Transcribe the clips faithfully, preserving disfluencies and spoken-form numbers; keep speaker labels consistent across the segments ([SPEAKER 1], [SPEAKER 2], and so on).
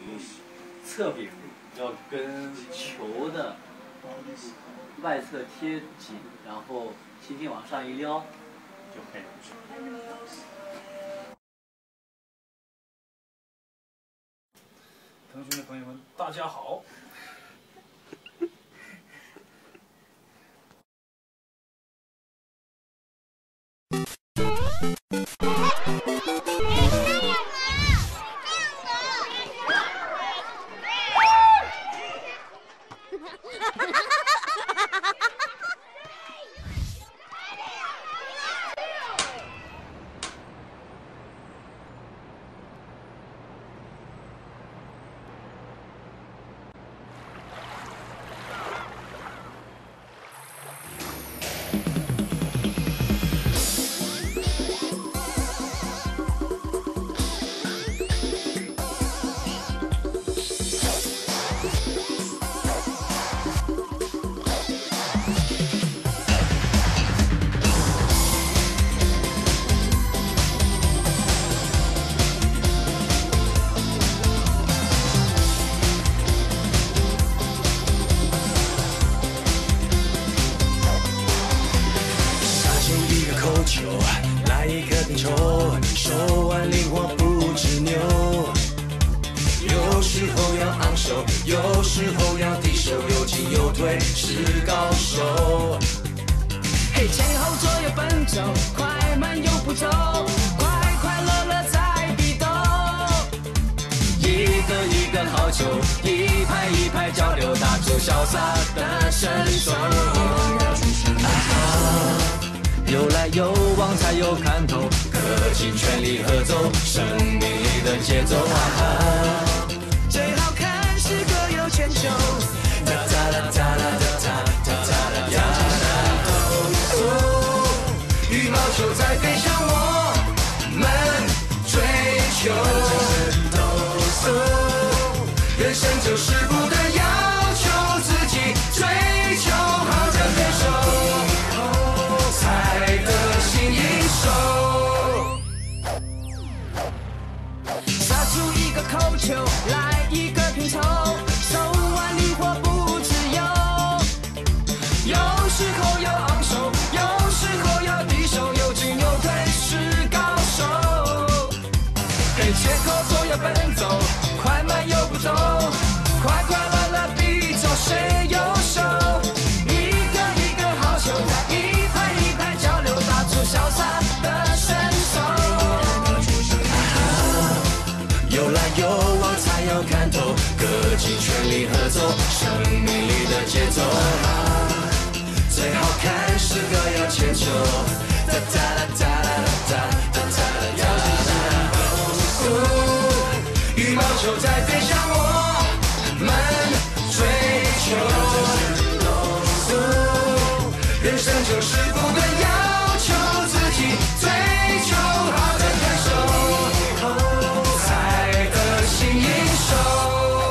[SPEAKER 1] 侧柄要跟球的外侧贴紧，然后轻轻往上一撩就可以了。
[SPEAKER 2] 腾讯的朋友们，大家好。
[SPEAKER 3] 来一个平球，手腕灵活不执拗，有时候要昂首，有时候要低手，有进有退是高手。嘿，前后左右奔走，快慢有步骤，快快乐乐在比斗，一个一个好球，一拍一拍交流，打出潇洒的身手。有来有往才有看头，各尽全力合奏，生命里的节奏啊！最好看是各有千秋，哒哒哒哒哒哒哒哒哒哒。羽毛球在飞向我们追求，人生就是不断要求自己，追求好的对手。才得心应手，杀出一个扣球，来一个平抽，手腕灵活不自由，有时候要昂首，有时候要低手，有进有退是高手。嘿，前后左右奔走，快慢有步骤，快快乐乐比走谁优秀，一个一个好球，一拍一拍交流，打出潇洒的身手。有来有往才有看头，各尽全力合奏，生命里的节奏。最好看是各有千秋，哒哒哒哒哒哒哒哒哒。羽毛球在飞向我们追求，人生就是不断要求自己，追求好的感受，才得心应手。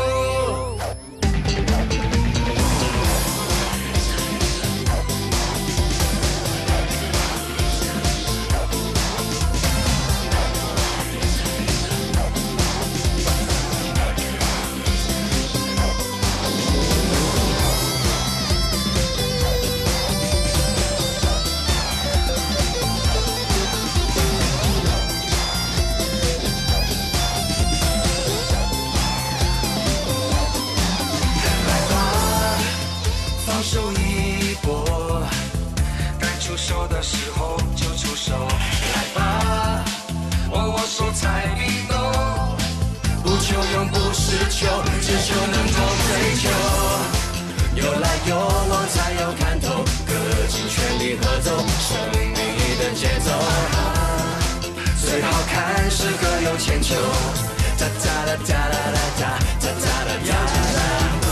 [SPEAKER 3] 手一搏，该出手的时候就出手，来吧，握握手才比斗，不求永不失球，只求能够追求。有来有往才有看头，各尽全力合奏，生命里的节奏。最好看是各有千秋，哒哒哒哒哒哒哒哒哒哒。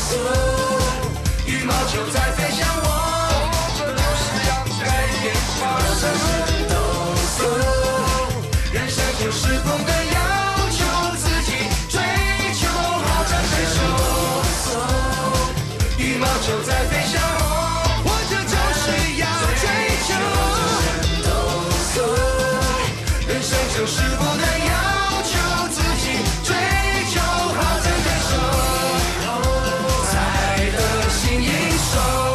[SPEAKER 3] 羽毛球在飞向我，这就是要改变发生。人生就是不断要求自己，追求好的对手。羽毛球在飞向我，我这就是要追求。人生就是不断要求自己，追求好。 手。